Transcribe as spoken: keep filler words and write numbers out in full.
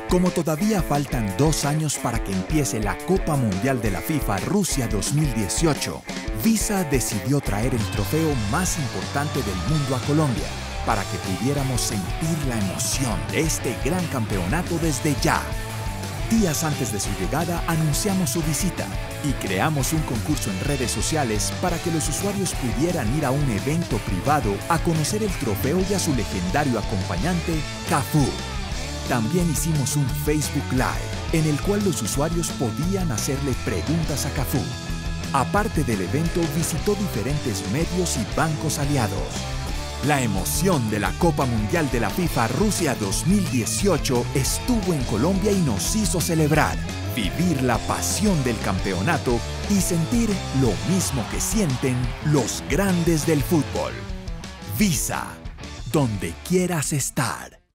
Como todavía faltan dos años para que empiece la Copa Mundial de la FIFA Rusia dos mil dieciocho, Visa decidió traer el trofeo más importante del mundo a Colombia para que pudiéramos sentir la emoción de este gran campeonato desde ya. Días antes de su llegada anunciamos su visita y creamos un concurso en redes sociales para que los usuarios pudieran ir a un evento privado a conocer el trofeo y a su legendario acompañante, Cafú. También hicimos un Facebook Live en el cual los usuarios podían hacerle preguntas a Cafú. Aparte del evento, visitó diferentes medios y bancos aliados. La emoción de la Copa Mundial de la FIFA Rusia dos mil dieciocho estuvo en Colombia y nos hizo celebrar, vivir la pasión del campeonato y sentir lo mismo que sienten los grandes del fútbol. Visa, donde quieras estar.